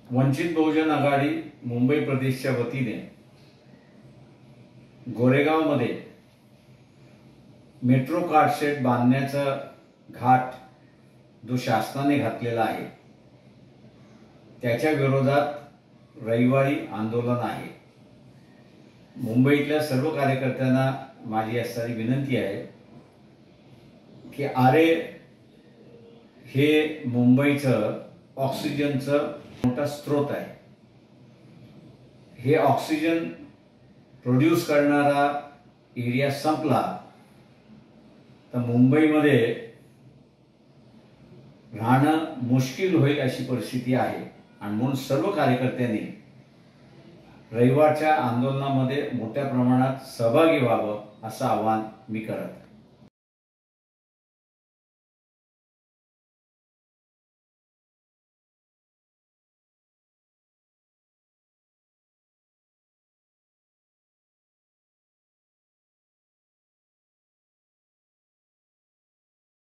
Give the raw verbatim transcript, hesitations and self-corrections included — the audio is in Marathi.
वंचित बहुजन आघाडी मुंबई प्रदेशच्या वतीने गोरेगावमध्ये मेट्रो कारशेड बांधण्याचा घाट जो शासनाने घातलेला आहे त्याच्या विरोधात रविवारी आंदोलन आहे। मुंबईतल्या सर्व कार्यकर्त्यांना माझी असणारी विनंती आहे की आरे हे मुंबईचं ऑक्सिजनचं मोठा स्रोत आहे। हे ऑक्सिजन प्रोड्यूस करणारा एरिया संपला तर मुंबईमध्ये राहणं मुश्किल होईल अशी परिस्थिती आहे आणि म्हणून सर्व कार्यकर्त्यांनी रविवारच्या आंदोलनामध्ये मोठ्या प्रमाणात सहभागी व्हावं असं आवाहन मी करत